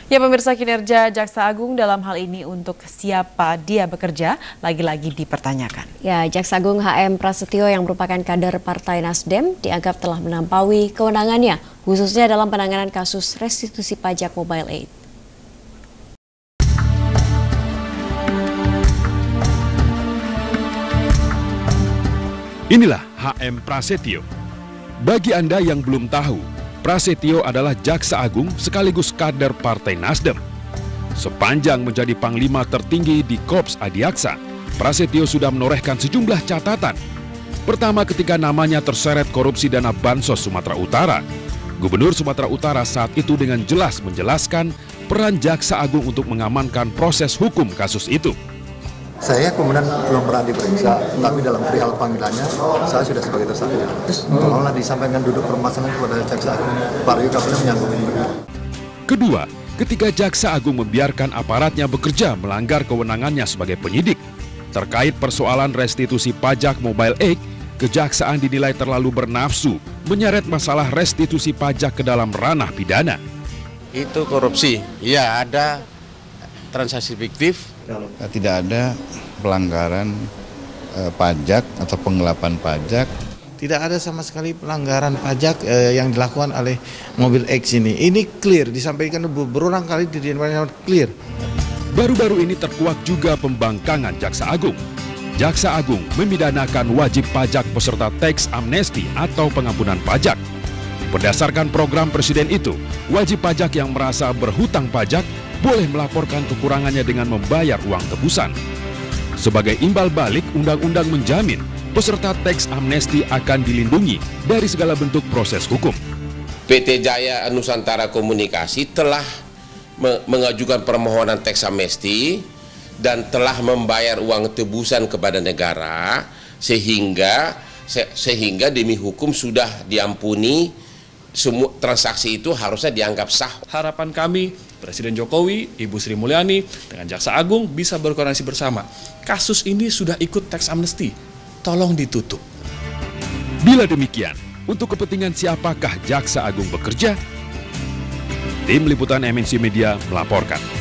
Ya pemirsa, kinerja Jaksa Agung dalam hal ini untuk siapa dia bekerja lagi-lagi dipertanyakan. Ya, Jaksa Agung HM Prasetyo yang merupakan kader Partai Nasdem dianggap telah melampaui kewenangannya, khususnya dalam penanganan kasus restitusi pajak Mobile Aid. Inilah HM Prasetyo. Bagi Anda yang belum tahu, Prasetyo adalah Jaksa Agung sekaligus kader Partai Nasdem. Sepanjang menjadi Panglima tertinggi di Korps Adiaksa, Prasetyo sudah menorehkan sejumlah catatan. Pertama, ketika namanya terseret korupsi dana Bansos Sumatera Utara, Gubernur Sumatera Utara saat itu dengan jelas menjelaskan peran Jaksa Agung untuk mengamankan proses hukum kasus itu. Saya kemudian belum pernah diperiksa, tapi dalam perihal panggilannya saya sudah sebagai tersangka. Terus tolonglah disampaikan duduk permasalahan kepada Jaksa Agung. Pak Rio Kapolri menyangkut ini. Kedua, ketika Jaksa Agung membiarkan aparatnya bekerja melanggar kewenangannya sebagai penyidik terkait persoalan restitusi pajak Mobile Aid, Kejaksaan dinilai terlalu bernafsu menyeret masalah restitusi pajak ke dalam ranah pidana. Itu korupsi, ya ada transaksi fiktif. Tidak ada pelanggaran pajak atau penggelapan pajak. Tidak ada sama sekali pelanggaran pajak yang dilakukan oleh Mobile X ini. Ini clear, disampaikan berulang kali di clear. Baru-baru ini terkuak juga pembangkangan Jaksa Agung. Jaksa Agung memidanakan wajib pajak peserta teks amnesti atau pengampunan pajak. Berdasarkan program Presiden itu, wajib pajak yang merasa berhutang pajak boleh melaporkan kekurangannya dengan membayar uang tebusan. Sebagai imbal balik, undang-undang menjamin peserta teks amnesti akan dilindungi dari segala bentuk proses hukum. PT Jaya Nusantara Komunikasi telah mengajukan permohonan teks amnesti dan telah membayar uang tebusan kepada negara sehingga demi hukum sudah diampuni. Semua transaksi itu harusnya dianggap sah. Harapan kami, Presiden Jokowi, Ibu Sri Mulyani, dengan Jaksa Agung bisa berkoordinasi bersama. Kasus ini sudah ikut teks amnesti, tolong ditutup. Bila demikian, untuk kepentingan siapakah Jaksa Agung bekerja? Tim Liputan MNC Media melaporkan.